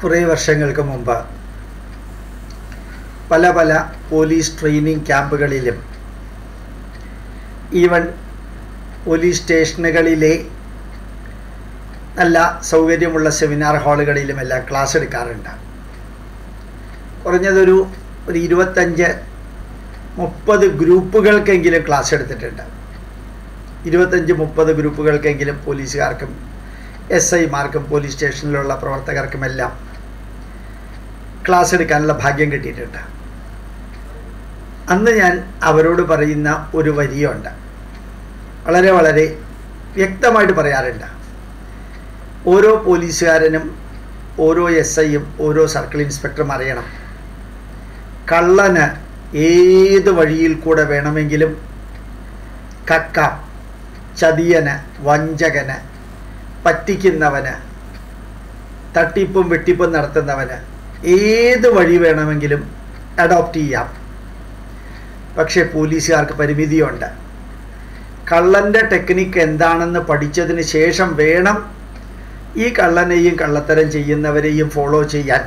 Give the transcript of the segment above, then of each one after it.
കുറേ വർഷങ്ങൾക്ക് മുമ്പ് പല പല പോലീസ് ട്രെയിനിങ് ക്യാമ്പുകളിലും ഈവൻ പോലീസ് സ്റ്റേഷനുകളിലെ നല്ല സൗകര്യമുള്ള സെമിനാർ ഹാളുകളിലുമെല്ലാം ക്ലാസ് എടുക്കാറുണ്ട്. കുറഞ്ഞതൊരു 25-30 ഗ്രൂപ്പുകൾക്കെങ്കിലും ക്ലാസ് എടുത്തിട്ടുണ്ട്. 25-30 ഗ്രൂപ്പുകൾക്കെങ്കിലും പോലീസുകാർക്കും SI-മാർക്കും പോലീസ് സ്റ്റേഷനിലുള്ള പ്രവർത്തകർക്കുമെല്ലാം ക്ലാസ് എടുക്കാനുള്ള ഭാഗ്യം കിട്ടിയിട്ടുണ്ട്. അന്ന് ഞാൻ അവരോട് പറയുന്ന ഒരു വരിയുണ്ട്, വളരെ വളരെ വ്യക്തമായിട്ട് പറയാറുണ്ട്. ഓരോ പോലീസുകാരനും ഓരോ SI-യും ഓരോ സർക്കിൾ ഇൻസ്പെക്ടറും അറിയണം, കള്ളന് ഏത് വഴിയിൽ കൂടെ വേണമെങ്കിലും കക്കാം, ചതിയന്, വഞ്ചകന്, പറ്റിക്കുന്നവന്, തട്ടിപ്പും വെട്ടിപ്പും നടത്തുന്നവന് ഏത് വഴി വേണമെങ്കിലും അഡോപ്റ്റ് ചെയ്യാം. പക്ഷേ പോലീസുകാർക്ക് പരിമിതിയുണ്ട്. കള്ളൻ്റെ ടെക്നിക്ക് എന്താണെന്ന് പഠിച്ചതിന് ശേഷം വേണം ഈ കള്ളനെയും കള്ളത്തരം ചെയ്യുന്നവരെയും ഫോളോ ചെയ്യാൻ.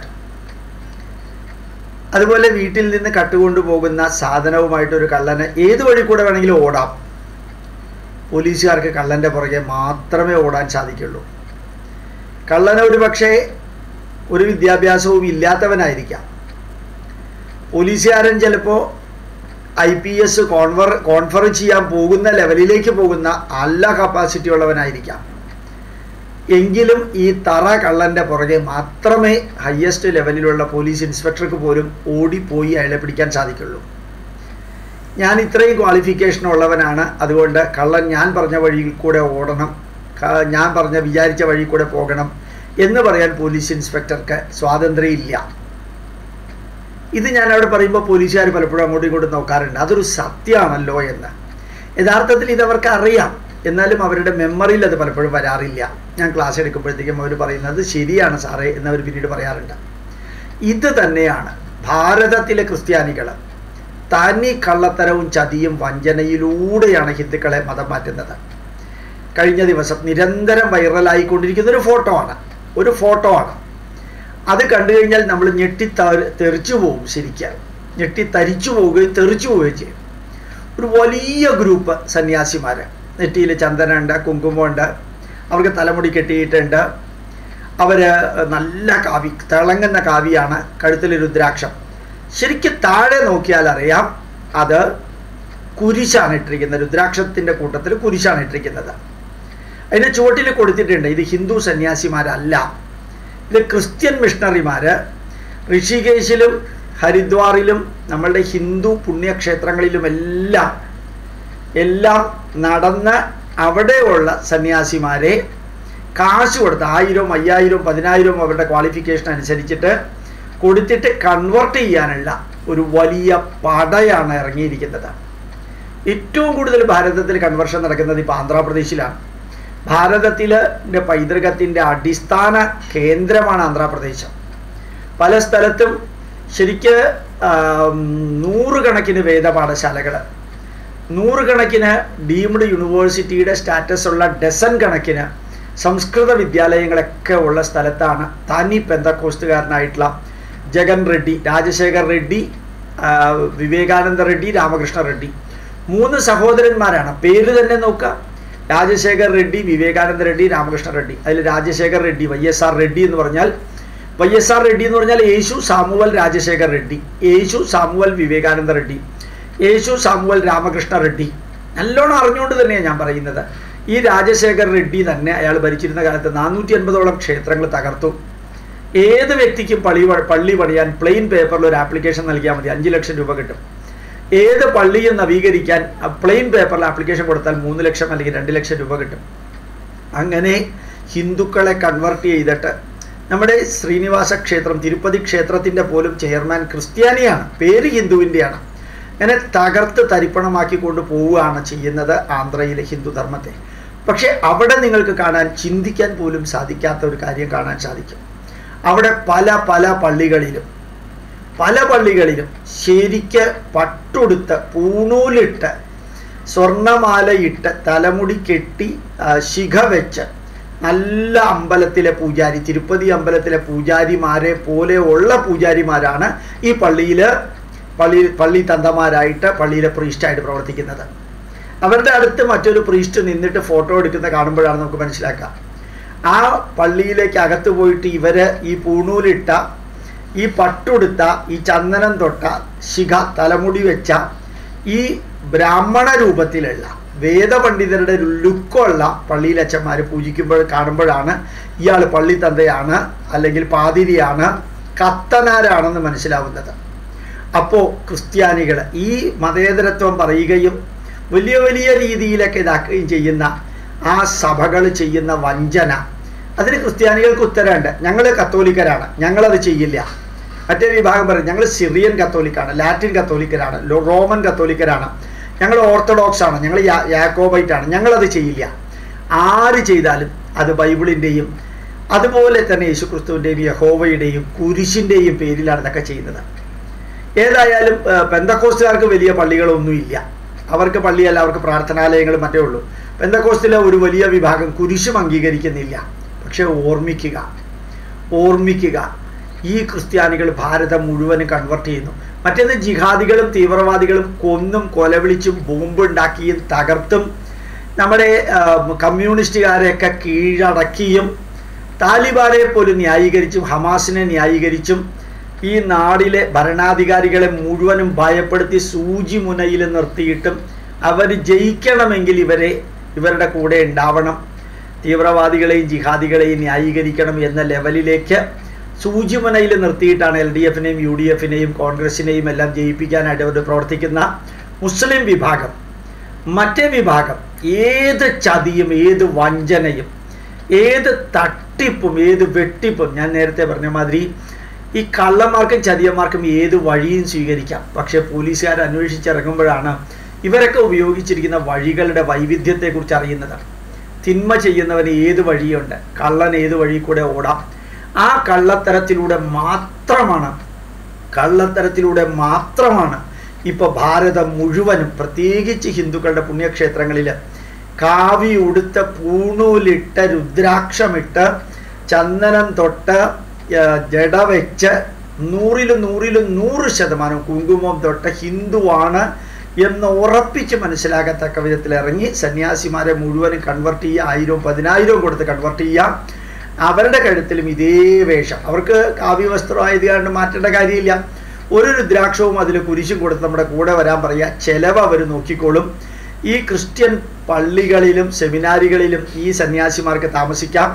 അതുപോലെ വീട്ടിൽ നിന്ന് കട്ടുകൊണ്ടുപോകുന്ന സാധനവുമായിട്ടൊരു കള്ളന് ഏത് വഴി കൂടെ വേണമെങ്കിലും ഓടാം. പോലീസുകാർക്ക് കള്ളൻ്റെ പുറകെ മാത്രമേ ഓടാൻ സാധിക്കുള്ളൂ. കള്ളന് ഒരു പക്ഷേ ഒരു വിദ്യാഭ്യാസവും ഇല്ലാത്തവനായിരിക്കാം. പോലീസുകാരൻ ചിലപ്പോൾ IPS കോൺഫർ ചെയ്യാൻ പോകുന്ന ലെവലിലേക്ക് പോകുന്ന നല്ല കപ്പാസിറ്റി ഉള്ളവനായിരിക്കാം. എങ്കിലും ഈ തറ കള്ളൻ്റെ പുറകെ മാത്രമേ ഹയസ്റ്റ് ലെവലിലുള്ള പോലീസ് ഇൻസ്പെക്ടർക്ക് പോലും ഓടിപ്പോയി അയാളെ പിടിക്കാൻ സാധിക്കുള്ളൂ. ഞാൻ ഇത്രയും ക്വാളിഫിക്കേഷൻ ഉള്ളവനാണ്, അതുകൊണ്ട് കള്ളൻ ഞാൻ പറഞ്ഞ വഴിയിൽ കൂടെ ഓടണം, ഞാൻ വിചാരിച്ച വഴി കൂടെ പോകണം എന്ന് പറയാൻ പോലീസ് ഇൻസ്പെക്ടർക്ക് സ്വാതന്ത്ര്യമില്ല. ഇത് ഞാൻ അവിടെ പറയുമ്പോൾ പോലീസുകാർ പലപ്പോഴും അങ്ങോട്ടും ഇങ്ങോട്ടും നോക്കാറുണ്ട്, അതൊരു സത്യമാണല്ലോ എന്ന്. യഥാർത്ഥത്തിൽ ഇതവർക്ക് അറിയാം, എന്നാലും അവരുടെ മെമ്മറിയിൽ അത് പലപ്പോഴും വരാറില്ല. ഞാൻ ക്ലാസ് എടുക്കുമ്പോഴത്തേക്കും അവർ പറയുന്നത് ശരിയാണ് സാറേ എന്നവർ പിന്നീട് പറയാറുണ്ട്. ഇത് തന്നെയാണ് ഭാരതത്തിലെ ക്രിസ്ത്യാനികൾ തനി കള്ളത്തരവും ചതിയും വഞ്ചനയിലൂടെയാണ് ഹിന്ദുക്കളെ മതം മാറ്റുന്നത്. കഴിഞ്ഞ ദിവസം നിരന്തരം വൈറലായിക്കൊണ്ടിരിക്കുന്ന ഒരു ഫോട്ടോ ആണ്. അത് കണ്ടു കഴിഞ്ഞാൽ നമ്മൾ തെറിച്ചു പോവും, ശരിക്കും ഞെട്ടിത്തരിച്ചു പോവുകയും തെറിച്ചു പോവുകയും ചെയ്യും. ഒരു വലിയ ഗ്രൂപ്പ് സന്യാസിമാർ, നെറ്റിയിൽ ചന്ദനമുണ്ട്, കുങ്കുമമുണ്ട്, അവർക്ക് തലമുടി കെട്ടിയിട്ടുണ്ട്, അവർ നല്ല കാവി, തിളങ്ങുന്ന കാവിയാണ്, കഴുത്തിൽ രുദ്രാക്ഷം. ശരിക്കും താഴെ നോക്കിയാൽ അറിയാം അത് കുരിശാണ് ഇട്ടിരിക്കുന്നത്, രുദ്രാക്ഷത്തിൻ്റെ കൂട്ടത്തിൽ കുരിശാണ് ഇട്ടിരിക്കുന്നത്. അതിൻ്റെ ചുവട്ടിൽ കൊടുത്തിട്ടുണ്ട് ഇത് ഹിന്ദു സന്യാസിമാരല്ല, ഇത് ക്രിസ്ത്യൻ മിഷണറിമാർ ഋഷികേശിലും ഹരിദ്വാറിലും നമ്മളുടെ ഹിന്ദു പുണ്യക്ഷേത്രങ്ങളിലുമെല്ലാം നടന്ന് അവിടെയുള്ള സന്യാസിമാരെ കാശ് കൊടുത്ത് 1000, 5000, 10000 അവരുടെ ക്വാളിഫിക്കേഷൻ അനുസരിച്ചിട്ട് കൊടുത്തിട്ട് കൺവേർട്ട് ചെയ്യാനുള്ള ഒരു വലിയ പടയാണ് ഇറങ്ങിയിരിക്കുന്നത്. ഏറ്റവും കൂടുതൽ ഭാരതത്തിൽ കൺവേർഷൻ നടക്കുന്നത് ഇപ്പോൾ ആന്ധ്രാപ്രദേശിലാണ്. ഭാരതത്തിലെ പൈതൃകത്തിൻ്റെ അടിസ്ഥാന കേന്ദ്രമാണ് ആന്ധ്രാപ്രദേശ്. പല സ്ഥലത്തും ശരിക്ക് 100 കണക്കിന് വേദപാഠശാലകൾ, 100 കണക്കിന് ഡീംഡ് യൂണിവേഴ്സിറ്റിയുടെ സ്റ്റാറ്റസ് ഉള്ള ഡസൻ കണക്കിന് സംസ്കൃത വിദ്യാലയങ്ങളൊക്കെ ഉള്ള സ്ഥലത്താണ് താനി പെന്തക്കോസ്തുകാരനായിട്ടുള്ള ജഗൻ റെഡ്ഡി, രാജശേഖർ റെഡ്ഡി, വിവേകാനന്ദ റെഡ്ഡി, രാമകൃഷ്ണ റെഡ്ഡി 3 സഹോദരന്മാരാണ്. പേര് തന്നെ നോക്കുക, രാജശേഖർ റെഡ്ഡി, വിവേകാനന്ദ റെഡ്ഡി, രാമകൃഷ്ണ റെഡ്ഡി. അതിൽ രാജശേഖർ റെഡ്ഡി YSR റെഡ്ഡി എന്ന് പറഞ്ഞാൽ Yesu Samuel Rajasekhar Reddy, Yesu Samuel Vivekananda Reddy, Yesu Samuel Ramakrishna Reddy. നല്ലോണം അറിഞ്ഞുകൊണ്ട് തന്നെയാണ് ഞാൻ പറയുന്നത്. ഈ രാജശേഖർ റെഡ്ഡി തന്നെ അയാൾ ഭരിച്ചിരുന്ന കാലത്ത് 450ഓളം ക്ഷേത്രങ്ങൾ തകർത്തു. ഏത് വ്യക്തിക്കും പള്ളി പണിയാൻ പ്ലെയിൻ പേപ്പറിൽ ഒരു ആപ്ലിക്കേഷൻ നൽകിയാൽ മതി, 5 ലക്ഷം രൂപ കിട്ടും. ഏത് പള്ളിയും നവീകരിക്കാൻ പ്ലെയിൻ പേപ്പറിൽ ആപ്ലിക്കേഷൻ കൊടുത്താൽ 3 ലക്ഷം അല്ലെങ്കിൽ 2 ലക്ഷം രൂപ കിട്ടും. അങ്ങനെ ഹിന്ദുക്കളെ കൺവേർട്ട് ചെയ്തിട്ട് നമ്മുടെ ശ്രീനിവാസ ക്ഷേത്രം, തിരുപ്പതി ക്ഷേത്രത്തിൻ്റെ പോലും ചെയർമാൻ ക്രിസ്ത്യാനിയാണ്, പേര് ഹിന്ദുവിൻ്റെയാണ്. അങ്ങനെ തകർത്ത് തരിപ്പണമാക്കിക്കൊണ്ട് പോവുകയാണ് ചെയ്യുന്നത് ആന്ധ്രയിലെ ഹിന്ദുധർമ്മത്തെ. പക്ഷേ അവിടെ നിങ്ങൾക്ക് കാണാൻ, ചിന്തിക്കാൻ പോലും സാധിക്കാത്ത ഒരു കാര്യം കാണാൻ സാധിക്കും. അവിടെ പല പള്ളികളിലും ശരിക്ക് പട്ടുടുത്ത് പൂണൂലിട്ട് സ്വർണമാലയിട്ട് തലമുടി കെട്ടി ശിഖ വെച്ച് നല്ല അമ്പലത്തിലെ പൂജാരി, തിരുപ്പതി അമ്പലത്തിലെ പൂജാരിമാരെ പോലെയുള്ള പൂജാരിമാരാണ് ഈ പള്ളി തന്തമാരായിട്ട് പള്ളിയിലെ പ്രീസ്റ്റായിട്ട് പ്രവർത്തിക്കുന്നത്. അവരുടെ അടുത്ത് മറ്റൊരു പ്രീസ്റ്റ് നിന്നിട്ട് ഫോട്ടോ എടുക്കുന്ന കാണുമ്പോഴാണ് നമുക്ക് മനസ്സിലാക്കാം ആ പള്ളിയിലേക്ക് അകത്ത് പോയിട്ട് ഇവര് ഈ പൂണൂലിട്ട, ഈ പട്ടുടുത്ത, ഈ ചന്ദനം തൊട്ട, ശിഖ തലമുടി വെച്ച ഈ ബ്രാഹ്മണ രൂപത്തിലുള്ള വേദപണ്ഡിതരുടെ ലുക്കുള്ള പള്ളിയിലച്ചന്മാർ പൂജിക്കുമ്പോൾ കാണുമ്പോഴാണ് ഇയാൾ പള്ളി തന്തയാണ്, അല്ലെങ്കിൽ പാതിരിയാണ്, കത്തനാരാണെന്ന് മനസ്സിലാവുന്നത്. അപ്പോൾ ക്രിസ്ത്യാനികൾ ഈ മതേതരത്വം പറയുകയും വലിയ വലിയ രീതിയിലൊക്കെ ഇതാക്കുകയും ചെയ്യുന്ന ആ സഭകൾ ചെയ്യുന്ന വഞ്ചന, അതിന് ക്രിസ്ത്യാനികൾക്ക് ഉത്തരമുണ്ട്. ഞങ്ങൾ കത്തോലിക്കരാണ്, ഞങ്ങളത് ചെയ്യില്ല. മറ്റേ വിഭാഗം പറയും ഞങ്ങൾ സിറിയൻ കത്തോലിക്കാണ്, ലാറ്റിൻ കത്തോലിക്കരാണ്, റോമൻ കത്തോലിക്കരാണ്, ഞങ്ങൾ ഓർത്തഡോക്സ് ആണ്, ഞങ്ങൾ യാക്കോബൈറ്റാണ്, ഞങ്ങളത് ചെയ്യില്ല. ആര് ചെയ്താലും അത് ബൈബിളിൻ്റെയും അതുപോലെ തന്നെ യേശുക്രിസ്തുവിൻ്റെയും യഹോവയുടെയും കുരിശിൻ്റെയും പേരിലാണ് ഇതൊക്കെ ചെയ്യുന്നത്. ഏതായാലും പെന്തക്കോസ്റ്റുകാർക്ക് വലിയ പള്ളികളൊന്നുമില്ല, അവർക്ക് പള്ളിയല്ല, അവർക്ക് പ്രാർത്ഥനാലയങ്ങൾ മറ്റേ ഉള്ളൂ. പെന്തക്കോസ്റ്റിലെ ഒരു വലിയ വിഭാഗം കുരിശും അംഗീകരിക്കുന്നില്ല. പക്ഷെ ഓർമ്മിക്കുക ഈ ക്രിസ്ത്യാനികൾ ഭാരതം മുഴുവനും കൺവെർട്ട് ചെയ്യുന്നു. മറ്റേത് ജിഹാദികളും തീവ്രവാദികളും കൊന്നും കൊലവിളിച്ചും ബോംബുണ്ടാക്കിയും തകർത്തും നമ്മുടെ കമ്മ്യൂണിസ്റ്റുകാരെയൊക്കെ കീഴടക്കിയും താലിബാനെ പോലും ന്യായീകരിച്ചും ഹമാസിനെ ന്യായീകരിച്ചും ഈ നാടിലെ ഭരണാധികാരികളെ മുഴുവനും ഭയപ്പെടുത്തി സൂചി മുനയിൽ നിർത്തിയിട്ടും അവർ ജയിക്കണമെങ്കിൽ ഇവരുടെ കൂടെ ഉണ്ടാവണം, തീവ്രവാദികളെയും ജിഹാദികളെയും ന്യായീകരിക്കണം എന്ന ലെവലിലേക്ക് സൂചിമുനയിൽ നിർത്തിയിട്ടാണ് LDFനെയും UDFനെയും കോൺഗ്രസിനെയും എല്ലാം ജയിപ്പിക്കാനായിട്ട് അവർ പ്രവർത്തിക്കുന്ന മുസ്ലിം വിഭാഗം. മറ്റേ വിഭാഗം ഏത് ചതിയും, ഏത് വഞ്ചനയും, ഏത് തട്ടിപ്പും, ഏത് വെട്ടിപ്പും, ഞാൻ നേരത്തെ പറഞ്ഞ മാതിരി ഈ കള്ളന്മാർക്കും ചതിയന്മാർക്കും ഏത് വഴിയും സ്വീകരിക്കാം. പക്ഷെ പോലീസുകാർ അന്വേഷിച്ചിറങ്ങുമ്പോഴാണ് ഇവരൊക്കെ ഉപയോഗിച്ചിരിക്കുന്ന വഴികളുടെ വൈവിധ്യത്തെക്കുറിച്ച് അറിയുന്നത്. തിന്മ ചെയ്യുന്നവന് ഏത് വഴിയുണ്ട്, കള്ളൻ ഏത് വഴി കൂടെ ഓടാം. ആ കള്ളത്തരത്തിലൂടെ മാത്രമാണ് ഇപ്പോൾ ഭാരതം മുഴുവനും, പ്രത്യേകിച്ച് ഹിന്ദുക്കളുടെ പുണ്യക്ഷേത്രങ്ങളിൽ കാവി ഉടുത്ത, പൂണൂലിട്ട്, രുദ്രാക്ഷമിട്ട്, ചന്ദനം തൊട്ട്, ജട വെച്ച്, 100% കുങ്കുമം തൊട്ട് ഹിന്ദുവാണ് എന്ന് ഉറപ്പിച്ച് മനസ്സിലാകത്തക്ക വിധത്തിൽ ഇറങ്ങി സന്യാസിമാരെ മുഴുവനും കൺവെർട്ട് ചെയ്യുക, 1000 10,000 കൊടുത്ത് കൺവെർട്ട് ചെയ്യുക. അവരുടെ കഴുത്തിലും ഇതേ വേഷം. അവർക്ക് കാവ്യ വസ്ത്രമായത് കാരണം മാറ്റേണ്ട കാര്യമില്ല. ഒരു രുദ്രാക്ഷവും അതിൽ കുരിശും കൊടുത്ത് നമ്മുടെ കൂടെ വരാൻ പറയുക, ചെലവ് അവർ നോക്കിക്കോളും. ഈ ക്രിസ്ത്യൻ പള്ളികളിലും സെമിനാരികളിലും ഈ സന്യാസിമാർക്ക് താമസിക്കാം.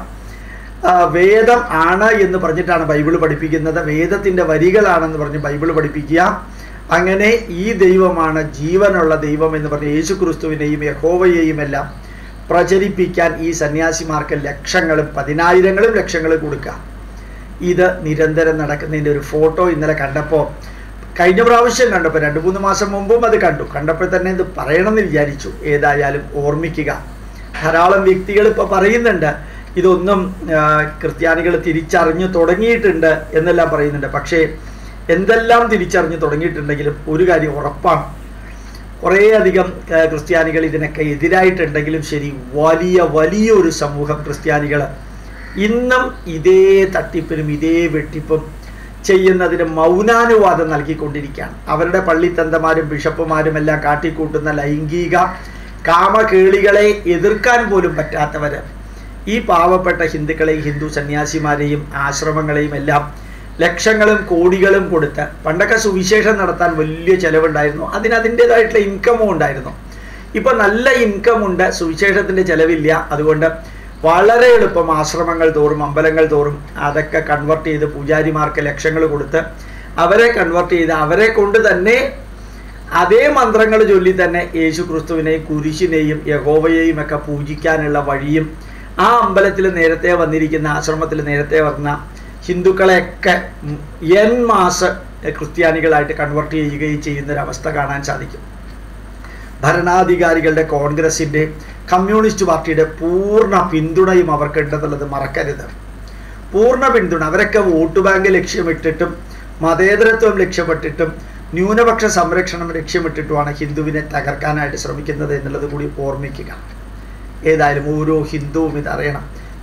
വേദം ആണ് എന്ന് പറഞ്ഞിട്ടാണ് ബൈബിൾ പഠിപ്പിക്കുന്നത്, വേദത്തിൻ്റെ വരികളാണെന്ന് പറഞ്ഞ് ബൈബിൾ പഠിപ്പിക്കുക. അങ്ങനെ ഈ ദൈവമാണ് ജീവനുള്ള ദൈവം എന്ന് പറഞ്ഞ് യേശുക്രിസ്തുവിനെയും യഹോവയെയും എല്ലാം പ്രചരിപ്പിക്കാൻ ഈ സന്യാസിമാർക്ക് ലക്ഷങ്ങളും 10,000-ങ്ങളും ലക്ഷങ്ങളും കൊടുക്കുക. ഇത് നിരന്തരം നടക്കുന്നതിൻ്റെ ഒരു ഫോട്ടോ ഇന്നലെ കണ്ടപ്പോൾ, കഴിഞ്ഞ പ്രാവശ്യം കണ്ടപ്പോൾ 2-3 മാസം മുമ്പും അത് കണ്ടപ്പോൾ തന്നെ ഇത് പറയണമെന്ന് വിചാരിച്ചു. ഏതായാലും ഓർമ്മിക്കുക, ധാരാളം വ്യക്തികൾ ഇപ്പോൾ പറയുന്നുണ്ട് ഇതൊന്നും ക്രിസ്ത്യാനികൾ തിരിച്ചറിഞ്ഞു തുടങ്ങിയിട്ടുണ്ട് എന്നെല്ലാം പറയുന്നുണ്ട്. പക്ഷേ എന്തെല്ലാം തിരിച്ചറിഞ്ഞു തുടങ്ങിയിട്ടുണ്ടെങ്കിലും ഒരു കാര്യം ഉറപ്പാണ്, കുറേയധികം ക്രിസ്ത്യാനികൾ ഇതിനൊക്കെ എതിരായിട്ടുണ്ടെങ്കിലും ശരി, വലിയൊരു സമൂഹം ക്രിസ്ത്യാനികൾ ഇന്നും ഇതേ തട്ടിപ്പിനും ഇതേ വെട്ടിപ്പും ചെയ്യുന്നതിന് മൗനാനുവാദം നൽകിക്കൊണ്ടിരിക്കുകയാണ്. അവരുടെ പള്ളിത്തന്തമാരും ബിഷപ്പുമാരും എല്ലാം കാട്ടിക്കൂട്ടുന്ന ലൈംഗിക കാമകേളികളെ എതിർക്കാൻ പോലും പറ്റാത്തവർ ഈ പാവപ്പെട്ട ഹിന്ദുക്കളെയും ഹിന്ദു സന്യാസിമാരെയും ആശ്രമങ്ങളെയും എല്ലാം ലക്ഷങ്ങളും കോടികളും കൊടുത്ത്, പണ്ടൊക്കെ സുവിശേഷം നടത്താൻ വലിയ ചിലവുണ്ടായിരുന്നു, അതിൻ്റേതായിട്ടുള്ള ഇൻകമും ഉണ്ടായിരുന്നു. ഇപ്പോൾ നല്ല ഇൻകമുണ്ട്, സുവിശേഷത്തിൻ്റെ ചിലവില്ല. അതുകൊണ്ട് വളരെ എളുപ്പം ആശ്രമങ്ങൾ തോറും അമ്പലങ്ങൾ തോറും അതൊക്കെ കൺവെർട്ട് ചെയ്ത് പൂജാരിമാർക്ക് ലക്ഷങ്ങൾ കൊടുത്ത് അവരെ കൺവെർട്ട് ചെയ്ത് അവരെ കൊണ്ട് തന്നെ അതേ മന്ത്രങ്ങൾ ചൊല്ലി തന്നെ യേശു ക്രിസ്തുവിനെയും കുരിശിനെയും യഹോവയെയും ഒക്കെ പൂജിക്കാനുള്ള വഴിയും ആ അമ്പലത്തിൽ നേരത്തെ വന്നിരിക്കുന്ന, ആശ്രമത്തിൽ നേരത്തെ വന്ന ഹിന്ദുക്കളെയൊക്കെ മാസ ക്രിസ്ത്യാനികളായിട്ട് കൺവെർട്ട് ചെയ്യുകയും ചെയ്യുന്നൊരവസ്ഥ കാണാൻ സാധിക്കും. ഭരണാധികാരികളുടെ, കോൺഗ്രസിൻ്റെ, കമ്മ്യൂണിസ്റ്റ് പാർട്ടിയുടെ പൂർണ്ണ പിന്തുണയും അവർക്കുണ്ടെന്നുള്ളത് മറക്കരുത്. പൂർണ്ണ പിന്തുണ. അവരൊക്കെ വോട്ട് ബാങ്ക് ലക്ഷ്യമിട്ടിട്ടും മതേതരത്വം ലക്ഷ്യമിട്ടിട്ടും ന്യൂനപക്ഷ സംരക്ഷണം ലക്ഷ്യമിട്ടിട്ടുമാണ് ഹിന്ദുവിനെ തകർക്കാനായിട്ട് ശ്രമിക്കുന്നത് എന്നുള്ളത് കൂടി ഓർമ്മിക്കുക. ഏതായാലും ഓരോ ഹിന്ദുവും ഇതറിയണം.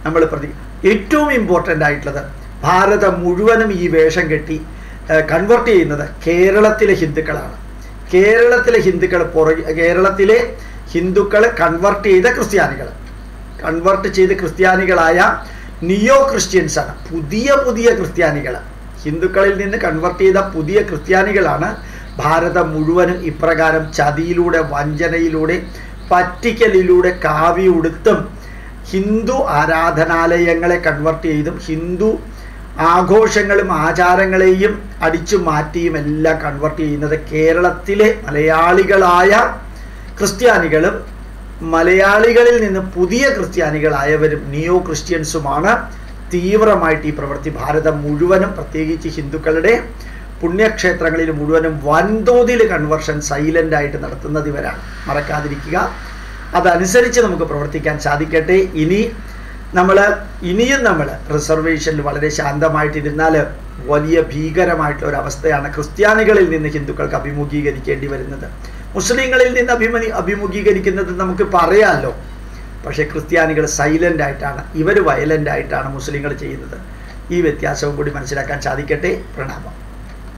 നമ്മൾ ഏറ്റവും ഇമ്പോർട്ടൻ്റ് ആയിട്ടുള്ളത് ഭാരതം മുഴുവനും ഈ വേഷം കെട്ടി കൺവേർട്ട് ചെയ്യുന്നത് കേരളത്തിലെ ഹിന്ദുക്കളാണ്. കേരളത്തിലെ ഹിന്ദുക്കൾ കൺവേർട്ട് ചെയ്ത ക്രിസ്ത്യാനികളായ നിയോ ക്രിസ്ത്യൻസാണ്. പുതിയ ക്രിസ്ത്യാനികൾ, ഹിന്ദുക്കളിൽ നിന്ന് കൺവേർട്ട് ചെയ്ത പുതിയ ക്രിസ്ത്യാനികളാണ് ഭാരതം മുഴുവനും ഇപ്രകാരം ചതിയിലൂടെ, വഞ്ചനയിലൂടെ, പറ്റിക്കലിലൂടെ, കാവി ഉടുത്തും ഹിന്ദു ആരാധനാലയങ്ങളെ കൺവേർട്ട് ചെയ്തും ഹിന്ദു ആഘോഷങ്ങളും ആചാരങ്ങളെയും അടിച്ചു മാറ്റിയും എല്ലാം കൺവേർട്ട് ചെയ്യുന്നത് കേരളത്തിലെ മലയാളികളായ ക്രിസ്ത്യാനികളും മലയാളികളിൽ നിന്ന് പുതിയ ക്രിസ്ത്യാനികളായവരും നിയോ ക്രിസ്ത്യൻസുമാണ്. തീവ്രമായിട്ട് ഈ പ്രവൃത്തി ഭാരതം മുഴുവനും, പ്രത്യേകിച്ച് ഹിന്ദുക്കളുടെ പുണ്യക്ഷേത്രങ്ങളിൽ മുഴുവനും വൻതോതിൽ കൺവേർഷൻ സൈലൻ്റായിട്ട് നടത്തുന്നത് ഇവരാണ്. മറക്കാതിരിക്കുക. അതനുസരിച്ച് നമുക്ക് പ്രവർത്തിക്കാൻ സാധിക്കട്ടെ. ഇനിയും നമ്മൾ റിസർവേഷനിൽ വളരെ ശാന്തമായിട്ടിരുന്നാൽ വലിയ ഭീകരമായിട്ടുള്ള ഒരവസ്ഥയാണ് ക്രിസ്ത്യാനികളിൽ നിന്ന് ഹിന്ദുക്കൾക്ക് അഭിമുഖീകരിക്കേണ്ടി വരുന്നത്. മുസ്ലിങ്ങളിൽ നിന്ന് അഭിമുഖീകരിക്കുന്നത് നമുക്ക് പറയാമല്ലോ. പക്ഷേ ക്രിസ്ത്യാനികൾ സൈലൻ്റ് ആയിട്ടാണ്, ഇവർ വയലൻ്റ് ആയിട്ടാണ് മുസ്ലിങ്ങൾ ചെയ്യുന്നത്. ഈ വ്യത്യാസവും കൂടി മനസ്സിലാക്കാൻ സാധിക്കട്ടെ. പ്രണാമം.